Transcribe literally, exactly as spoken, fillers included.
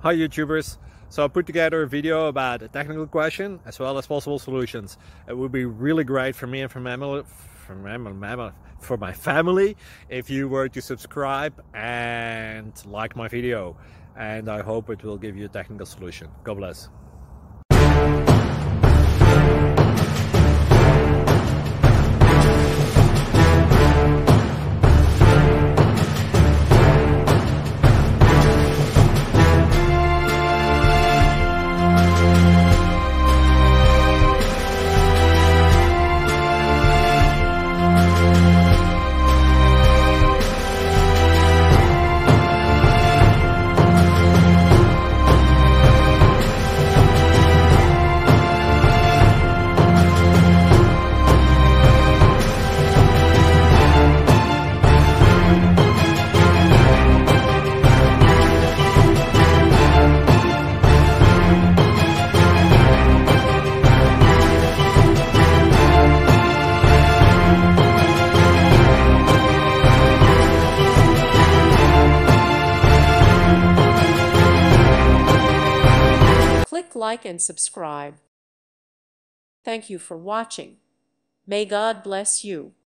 Hi YouTubers! So I put together a video about a technical question as well as possible solutions. It would be really great for me and for my family, for my, for my family if you were to subscribe and like my video, and I hope it will give you a technical solution. God bless. Click like and subscribe. Thank you for watching. May God bless you.